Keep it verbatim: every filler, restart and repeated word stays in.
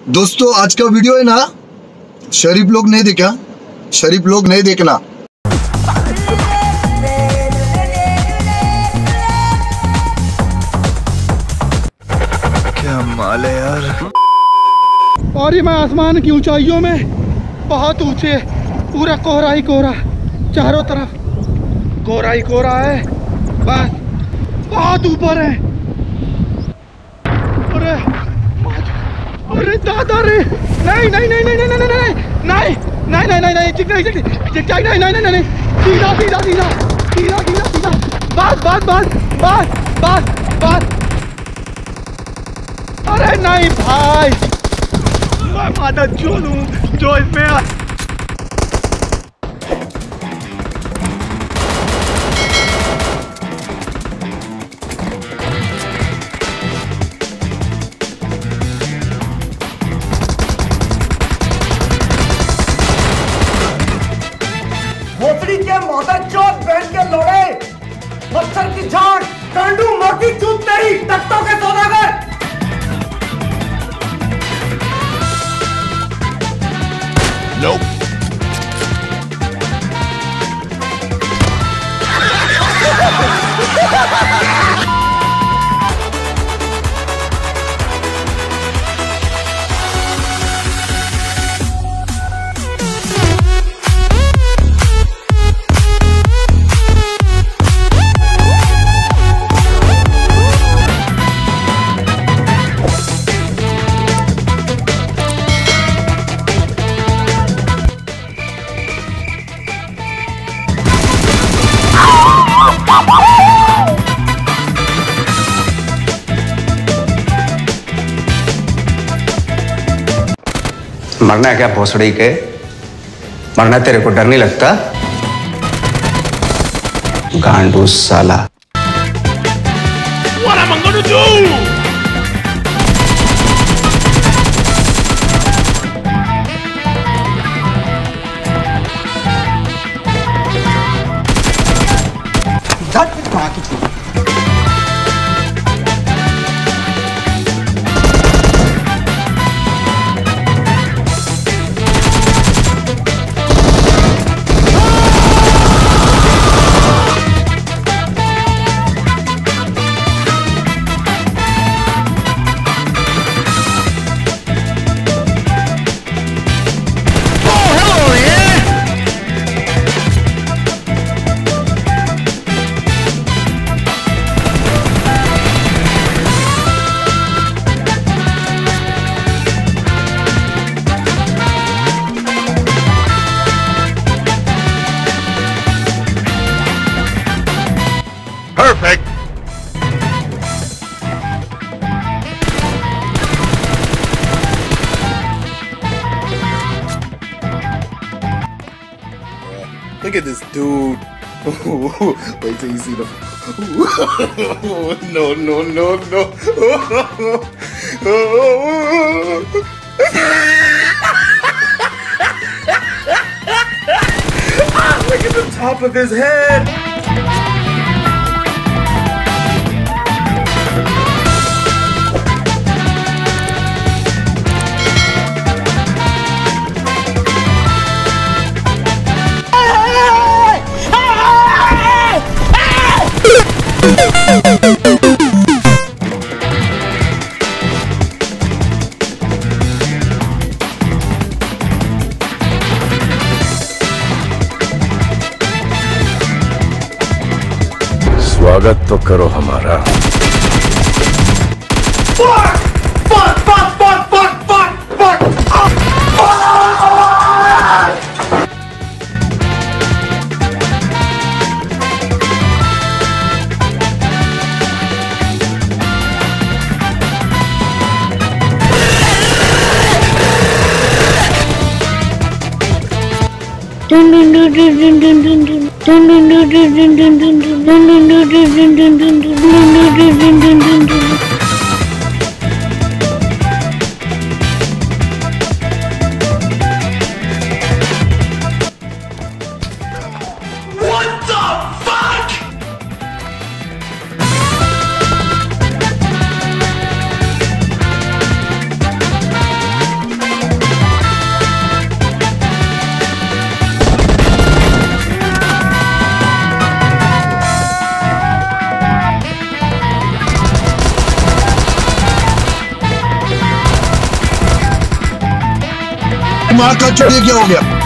दोस्तों आज का वीडियो है ना, शरीफ लोग नहीं देखा, शरीफ लोग नहीं देखना। क्या माल है यार। और ये मैं आसमान की ऊंचाइयों में, बहुत ऊंचे, पूरा कोहरा ही कोहरा, चारों तरफ कोहरा ही कोहरा है, बस बहुत ऊपर है। अरे अरे दादा रे, नहीं नहीं नहीं नहीं नहीं नहीं नहीं नहीं नहीं नहीं नहीं नहीं चिक नहीं चिक चिक नहीं नहीं नहीं नहीं सीधा सीधा सीधा सीधा सीधा सीधा बस बस बस बस बस बस। अरे नहीं भाई, मैं माता जो लूं जो इसमें। भोसड़ी के मदर चौथ बहन के लोड़े, मच्छर की झाड़, गांडू मोटी चूत तेरी, तख्तों के सौदागर। Nope. मरना है क्या भोसड़ी के? मरना तेरे को डर नहीं लगता? गांडू साला। What am I gonna do? झट मार की। Perfect. Look at this dude. Wait till you see the. No, no, no, no. Look at the top of his head. स्वागत तो करो हमारा। Fuck! Fuck! Fuck! Fuck! Fuck! Fuck! Fuck! Dun dun dun dun dun dun dun dun. Dun dun dun dun dun dun dun dun. Dun dun dun dun dun dun dun dun. Dun dun dun dun dun dun dun. What the fuck? दिमाग का चुड़िया क्या हो गया?